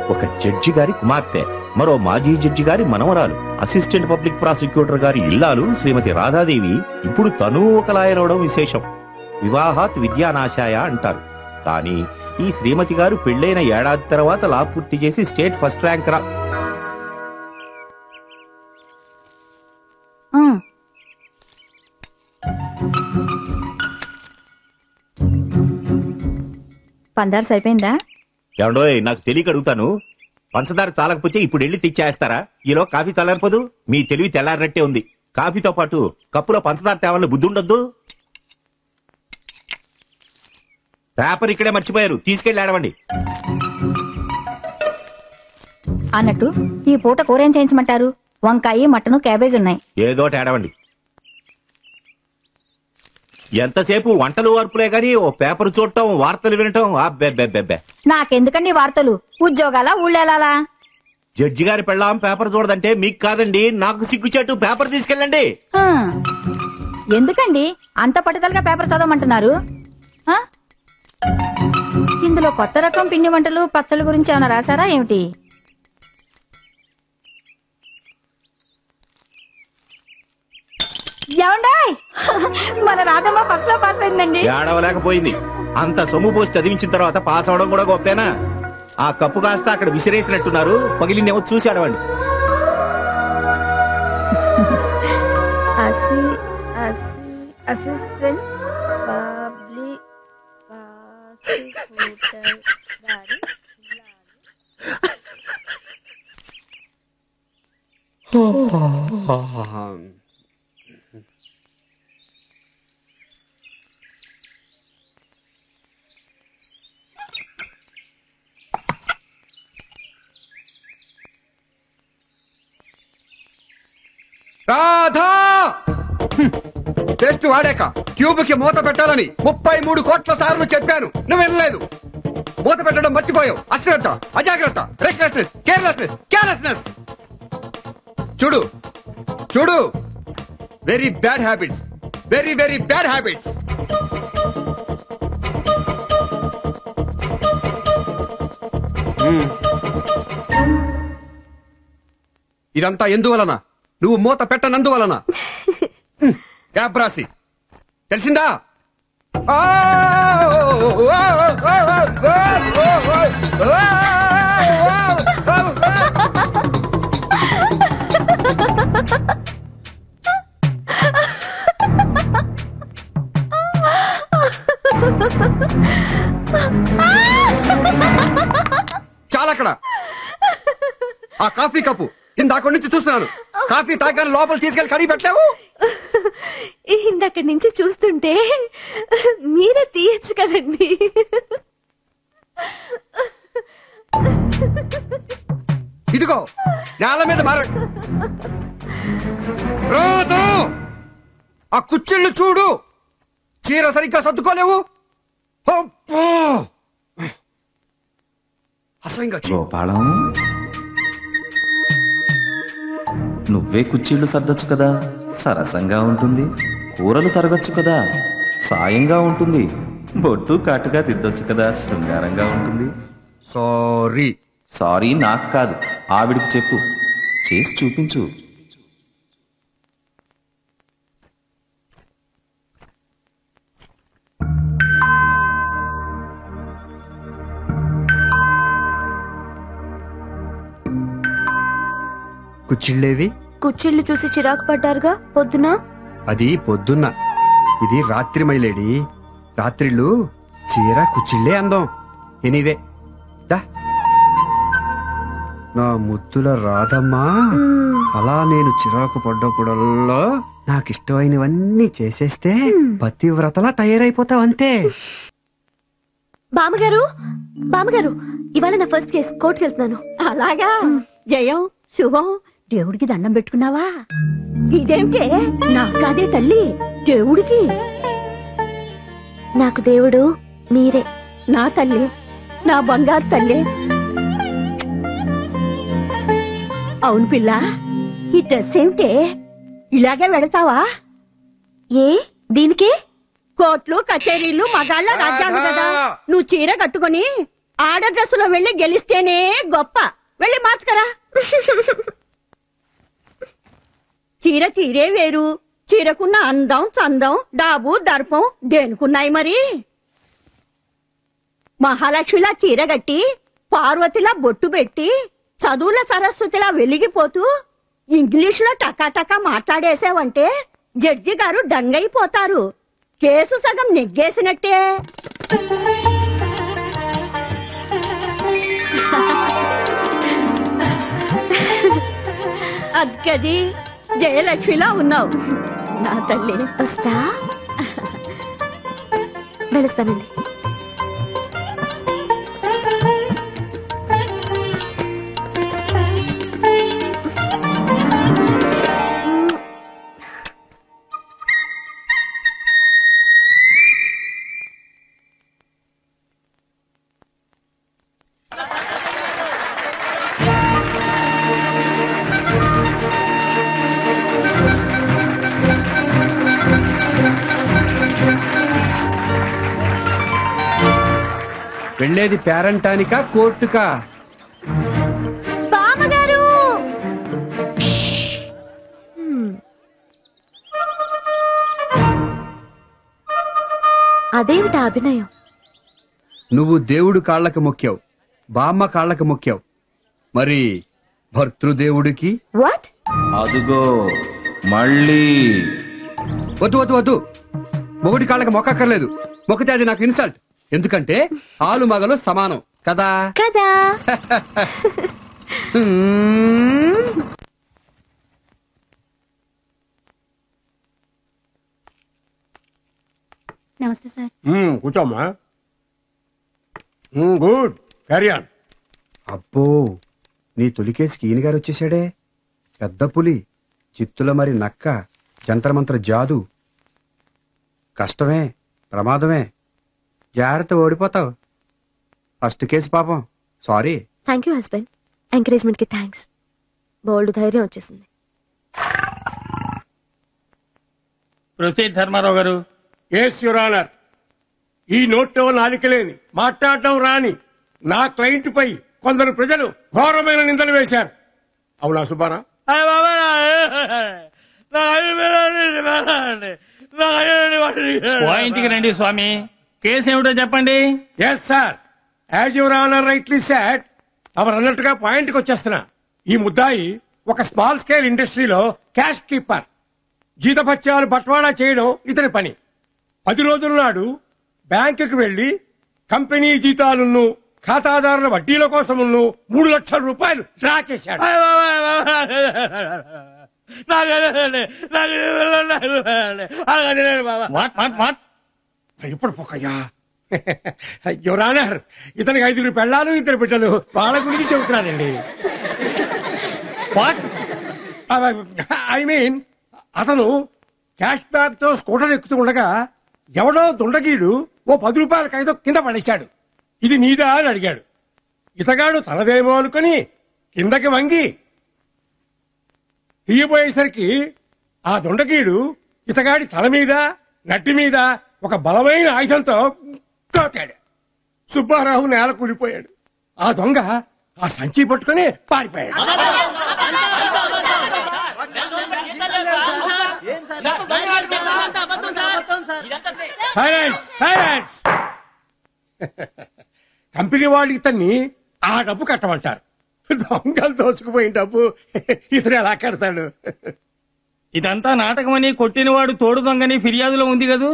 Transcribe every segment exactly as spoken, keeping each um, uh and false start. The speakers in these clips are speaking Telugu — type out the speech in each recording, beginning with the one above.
ఒక జడ్జి గారి కుమార్తె, మరో మాజీ జడ్జి గారి మనవరాలు, అసిస్టెంట్ పబ్లిక్ ప్రాసిక్యూటర్ గారి ఇల్లాలు శ్రీమతి రాధాదేవి ఇప్పుడు తను ఒక లాయర్ అవడం విశేషం. వివాహాత్ విద్యానాశాయ అంటారు. కానీ ఈ శ్రీమతి గారు పెళ్లైన ఏడాది తర్వాత లా పూర్తి చేసి స్టేట్ ఫస్ట్ ర్యాంక్ రా పందార్స్ అయిపోయిందా? ఏమండోయ్, నాకు తెలియక అడుగుతాను. పంచదార చాలకపోతే ఇప్పుడు వెళ్ళి తెచ్చేస్తారా? ఈలో కాఫీ చల్లారిపోదు? మీ తెలివి తెల్లారినట్టే ఉంది. కాఫీతో పాటు కప్పులో పంచదార తేవాలని బుద్ధి ఉండొద్దు. పేపర్ ఇక్కడే మర్చిపోయారు, తీసుకెళ్లి ఆడవండి. అన్నట్టు ఈ పూట కూర ఏం చేయించమంటారు? వంకాయ, మటను, క్యాబేజ్ ఉన్నాయి. ఏదో ఆడవండి. ఎంతసేపు వంటలు వార్పులే గాని ఓ పేపర్ చూడటం, వార్తలు వినటం అబ్బెబ్బెబ్బెబ్బే. నాకెందుకండి వార్తలు? ఉద్యోగాల ఊళ్ళేలా? జడ్జి గారి పెళ్ళాం పేపర్ చూడదంటే మీకు కాదండి, నాకు సిగ్గుచేటు. పేపర్ తీసుకెళ్ళండి. ఎందుకండి అంత పట్టుదలగా పేపర్ చదవమంటున్నారు? ఇందులో కొత్త రకం పిండి వంటలు, పచ్చళ్ళ గురించి ఏమైనా రాశారా ఏమిటి? మన రాధమ్మ ఫస్ట్ లో పాస్ అయిందండి. ఏడవలేకపోయింది. అంత సొమ్ము పోసి చదివించిన తర్వాత పాస్ అవడం కూడా గొప్పేనా? ఆ కప్పు కాస్త అక్కడ విసిరేసినట్టున్నారు, పగిలిందేమో చూసి ఆడవండి. రాధా, టెస్ట్ వాడాక ట్యూబ్ కి మూత పెట్టాలని ముప్పై మూడు కోట్ల సార్లు చెప్పాను, నువ్వు వినలేదు. మూత పెట్టడం మర్చిపోయావు. అశ్రద్ధ, అజాగ్రత్త, రెక్లెస్నెస్, కేర్లెస్నెస్, కేర్లెస్నెస్. చూడు చూడు, very bad habits, very very bad habits. ఇదంతా ఎందువలన? నువ్వు మూత పెట్టనందువలన. క్యాబ్రాసి, తెలిసిందా? చాలక్కడ. ఆ కాఫీ కప్పు ఇందాక నుంచి చూస్తున్నాను. కాఫీ తాగానే లోపల తీసుకెళ్లి కడిగి పెట్టలేవు? ఇందక్కడి నుంచి చూస్తుంటే మీరే తీయచ్చు కదండి. ఇదిగో నేల మీద మార. ఆ కుచ్చిళ్ళు చూడు, చీర సరిగ్గా సర్దుకోలేవు. అసహ్యంగా. గోపాలం, నువ్వే కుర్చీళ్లు సర్దొచ్చు కదా, సరసంగా ఉంటుంది. కూరలు తరగచ్చు కదా, సాయంగా ఉంటుంది. బొట్టు కాటుగా దిద్దొచ్చు కదా, శృంగారంగా ఉంటుంది. సారీ. సారీ నాకు కాదు, ఆవిడికి చెప్పు, చేసి చూపించు. కుచ్చిళ్ళేవి? కుచ్చిళ్ళు చూసి చిరాకు పడ్డారుగా పొద్దున. అది పొద్దున్న, ఇది రాత్రి మైలేడి. రాత్రిళ్ళు చీర కుచ్చిళ్ళే అందం. ఎనీవే, దా. నా ముద్దుల రాధమ్మా, అలా నేను చిరాకు పడ్డప్పుడల్లా నాకిష్టమైనవన్నీ చేసేస్తే పతివ్రతలా తయారైపోతావు అంతే. బామ్మగారు, బామ్మగారు, ఇవాళ నా ఫస్ట్ కేసు, కోర్టుకి వెళ్తున్నాను. అలాగా? జయం, శుభం. దేవుడికి దండం పెట్టుకున్నావా? ఇదేంటే? నాకు కాదే తల్లి, దేవుడికి. నాకు దేవుడు మీరే. నా తల్లి, నా బంగారు తల్లి. అవును పిల్ల, ఈ డ్రెస్ ఏమిటే? ఇలాగే వెడతావా? ఏ దీనికి? కోట్లు, కచేరీలు, మగాళ్ళ రాజ్యాలు కదా. నువ్వు చీర కట్టుకుని ఆడ డ్రెస్సులో వెళ్ళి గెలిస్తేనే గొప్ప. వెళ్ళి మార్చుకరా. చీర తీరే వేరు, చీరకున్న అందం చందం డాబు దర్పం దేనికున్నాయి మరి? మహాలక్ష్మిలా చీర గట్టి, పార్వతిలా బొట్టు పెట్టి, చదువుల సరస్వతిలా వెలిగిపోతూ ఇంగ్లీష్ లో టకాటకా మాట్లాడేసావంటే జడ్జి గారు డంగైపోతారు. కేసు సగం నెగ్గేసినట్టే. అద్గది జయలక్ష్మిలా ఉన్నావు నా తల్లి. వస్తా, వెళుస్తానండి. వెళ్ళేది పేరంటానికా కోర్టుకా? బామ్మగారు! అదేమిటా అభినయం? నువ్వు దేవుడు కాళ్ళకి మొక్కావు, బామ్మ కాళ్ళకి మొక్కావు, మరి భర్తృదేవుడికి? వాట్? అదుగో మళ్ళీ. వద్దు వద్దు వద్దు, మొగుడి కాళ్ళకి మొక్కక్కర్లేదు. మొక్కితే అది నాకు ఇన్సల్ట్. ఎందుకంటే ఆలు మగలు సమానం కదా కదా. నమస్తే సార్. కూర్చోమ్మా. Good, carry on. అబ్బో, నీ తొలికేసికి ఈయన గారు వచ్చేసాడే. పెద్ద పులి, చిత్తుల మరి నక్క, జంత్రమంత్ర జాదు. కష్టమే, ప్రమాదమే. జాగ్రత్త, ఓడిపోతావు. ఫస్ట్ కేసు పాపం. Sorry. Thank you husband. Encouragement కి థ్యాంక్స్. బోల్డ్ ధైర్యం వచ్చేసింది. Proceed Dharmarao garu. Yes your honour. ఈ నోట్లో నాలికలేని, మాట్లాడటం రాని నా క్లయింట్ పై కొందరు ప్రజలు ఘోరమైన నిందలు వేశారు. అవునా సుబ్బారా? పాయింట్కి రండి స్వామి. కేసు ఏమిటో చెప్పండి. Yes sir, as your honour rightly said, తమరు అన్నట్టుగా పాయింట్కి వచ్చేస్తున్నా. ఈ ముద్దాయి ఒక స్మాల్ స్కేల్ ఇండస్ట్రీలో క్యాష్ కీపర్. జీతభత్యాలు బట్వాడా చేయడం ఇతని పని. పది రోజుల నాడు బ్యాంకుకి వెళ్లి కంపెనీ జీతాలను, ఖాతాదారుల వడ్డీల కోసమును మూడు లక్షల రూపాయలు డ్రా చేశాడు. ఇప్పుడు పోకయ్యా. యువర్ ఆనర్, ఇతనికి ఐదుగురు పెళ్ళాలు, ఇద్దరు బిడ్డలు. వాళ్ళ గురించి చెబుతున్నానండి. ఐ మీన్, అతను క్యాష్ బ్యాగ్ తో స్కూటర్ ఎక్కుతూ ఉండగా ఎవడో దుండగీడు ఓ పది రూపాయల కాగితం కింద పడేశాడు. ఇది నీదా అని అడిగాడు. ఇతగాడు తనదేమో అనుకుని కిందకి వంగి తీయబోయేసరికి ఆ దొండగీడు ఇతగాడి తల మీద, నట్టి మీద ఒక బలమైన ఆయుధంతో కొట్టాడు. సుబ్బారావు నేల కూలిపోయాడు. ఆ దొంగ ఆ సంచి పట్టుకుని పారిపోయాడు. కంపెనీ వాళ్ళు ఇతన్ని ఆ డబ్బు కట్టమంటారు. దొంగలు దోచుకుపోయిన డబ్బు ఇతను ఎలా కడతాడు? ఇదంతా నాటకమని, కొట్టినవాడు తోడు దొంగని ఫిర్యాదులో ఉంది కదూ.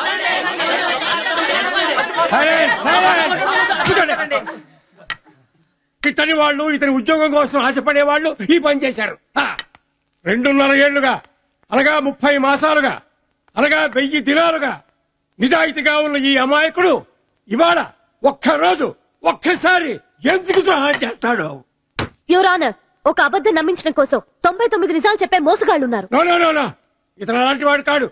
ఇతని వాళ్ళు ఇతని ఉద్యోగం కోసం ఆశపడే వాళ్ళు ఈ పని చేశారు. రెండున్నర ఏళ్లుగా, అనగా ముప్పై మాసాలుగా, అనగా వెయ్యి దినాలుగా నిజాయితీగా ఉన్న ఈ అమాయకుడు ఇవాళ ఒక్కరోజు ఒక్కసారి ఎందుకు ద్రోహం చేస్తాడు? యువర్ ఆనర్, ఒక అబద్ధం నమ్మించడం కోసం తొంభై తొమ్మిది నిజాలు చెప్పే మోసగాళ్లున్నారు. నో నో నో నో, ఇతను అలాంటి వాడు కాడు.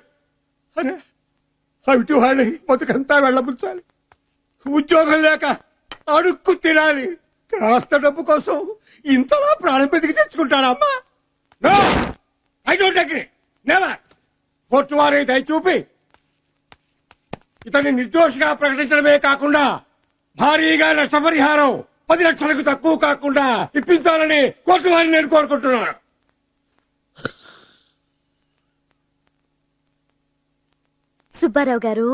అవిటి వాడి బతుకంతా వెళ్ళబుచ్చాలి. ఉద్యోగం లేక అడుక్కు తినాలి. కాస్త డబ్బు కోసం ఇంతలా ప్రాణం బతికి తెచ్చుకుంటాడమ్మా. No, I don't agree. Never. Court వారి దయ చూపి ఇతన్ని నిర్దోషిగా ప్రకటించడమే కాకుండా భారీగా నష్టపరిహారం పది లక్షలకు తక్కువ కాకుండా ఇప్పించాలని కోర్టు వారిని నేను కోరుకుంటున్నాను. సుబ్బారావు గారు,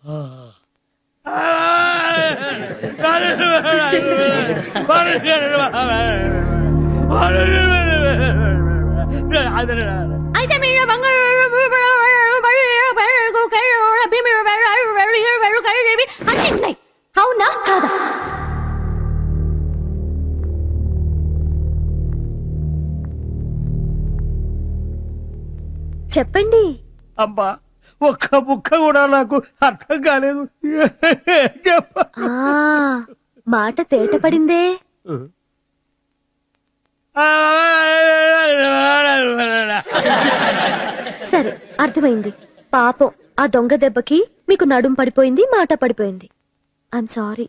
అయితే మీరు అవునా కాదా? చెప్పండి. అబ్బా, ఒక్క ముక్క కూడా నాకు అర్థం కాలేదు. ఆ మాట తేట పడిందే. సరే, అర్థమైంది. పాపం, ఆ దొంగ దెబ్బకి మీకు నడుం పడిపోయింది, మాట పడిపోయింది. I'm sorry.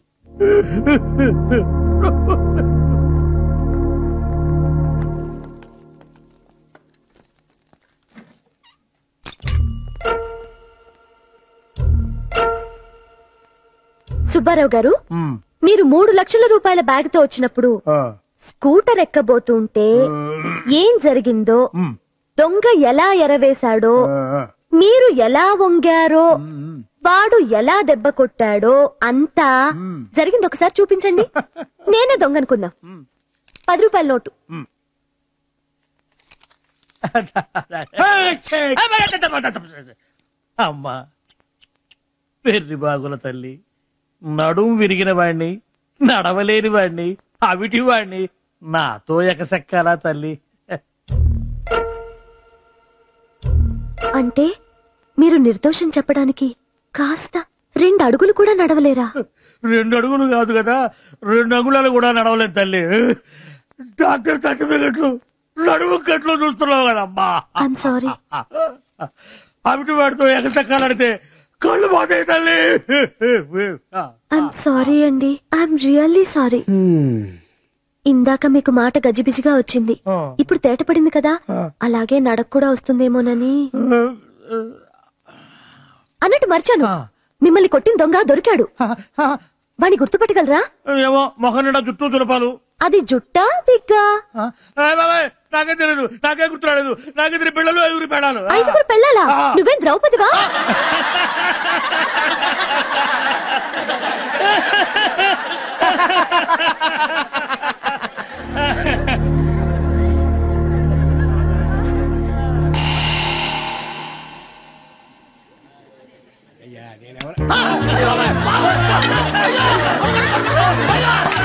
సుబ్బారావు గారు, మీరు మూడు లక్షల రూపాయల బ్యాగ్ తో వచ్చినప్పుడు స్కూటర్ ఎక్కబోతుంటే ఏం జరిగిందో, దొంగ ఎలా ఎరవేశాడో, మీరు ఎలా వంగారో, వాడు ఎలా దెబ్బ కొట్టాడో అంతా జరిగింది ఒకసారి చూపించండి. నేనే దొంగ అనుకుందాం. పది రూపాయల నోటు. అమ్మా, పెర్రి బాగుల తల్లి, నడుం విరిగిన వాణ్ణి, నడవలేని వాణ్ణి, అవిటి వాణ్ణి, నాతో ఎకసెక్కాలా తల్లి? అంటే మీరు నిర్దోషం చెప్పడానికి కాస్త రెండు అడుగులు కూడా నడవలేరా? రెండు అడుగులు కాదు కదా, రెండు అంగుళాలు కూడా నడవలేదు తల్లి. డాక్టర్ సర్టిఫికెట్లు నడుము కట్లు చూస్తున్నావు కదమ్మా. I'm sorry. అవిటి వాడితో ఎగసెక్కాలంటే కళ్ళు పోతాయి తల్లి. ఐఎమ్ సారీ అండి. I'm really sorry. ఇందాక మీకు మాట గజిబిజిగా వచ్చింది, ఇప్పుడు తేట పడింది కదా, అలాగే నడక కూడా వస్తుందేమోనని. అన్నట్టు మర్చాను, మిమ్మల్ని కొట్టిన దొంగ దొరికాడు. వాణ్ణి గుర్తుపట్టగలరా? ఏమో, మొహం నిండా జుట్టు చులపాలు. అది జుట్టా విగ్గా? నాకే తెలియదు, నాకే గుర్తురాలేదు. నాకిద్దరు పిల్లలు, ఐదుగురు పెళ్ళాలు. ఐదుగురు పెళ్ళాలా? నువ్వేం ద్రౌపదివా? అయ్యా, నేనెవరు?